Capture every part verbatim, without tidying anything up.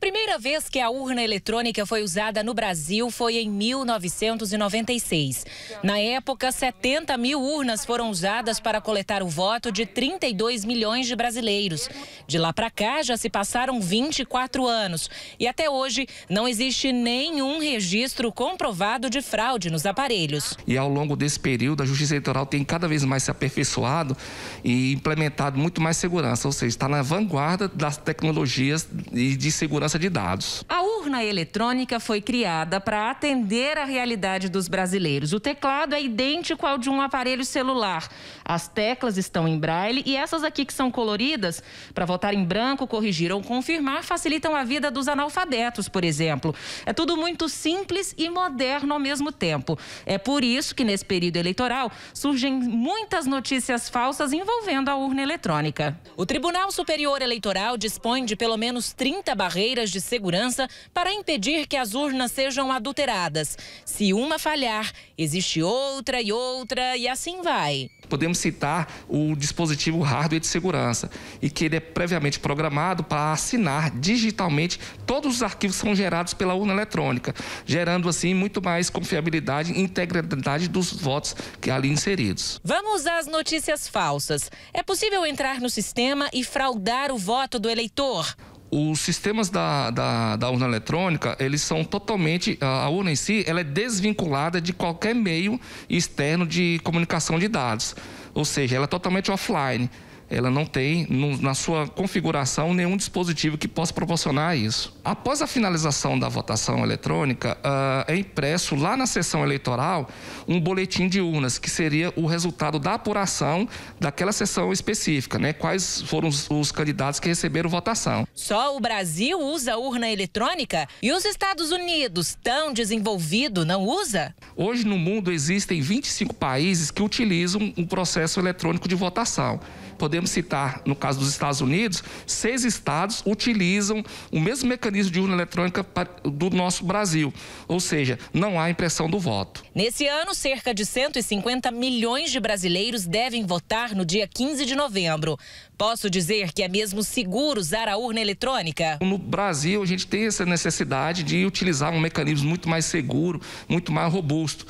primeira vez que a urna eletrônica foi usada no Brasil foi em mil novecentos e noventa e seis. Na época, setenta mil urnas foram usadas para coletar o voto de trinta e dois milhões de brasileiros. De lá para cá, já se passaram vinte e quatro anos. E até hoje, não existe nenhum registro comprovado de fraude nos aparelhos. E ao longo desse período, a Justiça Eleitoral tem cada vez mais se aperfeiçoado e implementado muito mais segurança, ou seja, está na vanguarda das tecnologias e de segurança de dados. A urna eletrônica foi criada para atender a realidade dos brasileiros. O teclado é idêntico ao de um aparelho celular. As teclas estão em braille e essas aqui que são coloridas, para votar em branco, corrigir ou confirmar, facilitam a vida dos analfabetos, por exemplo. É tudo muito simples e moderno ao mesmo tempo. É por isso que nesse período eleitoral surgem muitas notícias falsas envolvendo a urna eletrônica. O Tribunal Superior Eleitoral dispõe de pelo menos trinta barreiras de segurança para impedir que as urnas sejam adulteradas. Se uma falhar, existe outra e outra e assim vai. Podemos citar o dispositivo hardware de segurança e que ele é previamente programado para assinar digitalmente todos os arquivos que são gerados pela urna eletrônica, gerando assim muito mais confiabilidade e integridade dos votos que ali inseridos. Vamos às notícias falsas. É possível entrar no sistema e fraudar o voto do eleitor? Os sistemas da, da, da urna eletrônica, eles são totalmente, a urna em si, ela é desvinculada de qualquer meio externo de comunicação de dados. Ou seja, ela é totalmente offline. Ela não tem, no, na sua configuração, nenhum dispositivo que possa proporcionar isso. Após a finalização da votação eletrônica, uh, é impresso lá na sessão eleitoral um boletim de urnas, que seria o resultado da apuração daquela sessão específica, né? Quais foram os, os candidatos que receberam votação. Só o Brasil usa urna eletrônica? E os Estados Unidos, tão desenvolvido, não usa? Hoje, no mundo, existem vinte e cinco países que utilizam um processo eletrônico de votação. Podemos citar, no caso dos Estados Unidos, seis estados utilizam o mesmo mecanismo de urna eletrônica do nosso Brasil. Ou seja, não há impressão do voto. Nesse ano, cerca de cento e cinquenta milhões de brasileiros devem votar no dia quinze de novembro. Posso dizer que é mesmo seguro usar a urna eletrônica? No Brasil, a gente tem essa necessidade de utilizar um mecanismo muito mais seguro, muito mais robusto.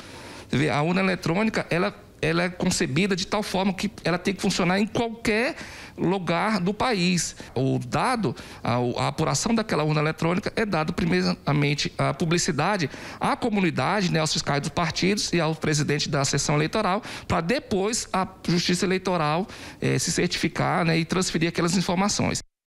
A urna eletrônica, ela... ela é concebida de tal forma que ela tem que funcionar em qualquer lugar do país. O dado, a, a apuração daquela urna eletrônica é dado primeiramente a publicidade à comunidade, né, aos fiscais dos partidos e ao presidente da sessão eleitoral, para depois a Justiça Eleitoral eh, se certificar, né, e transferir aquelas informações.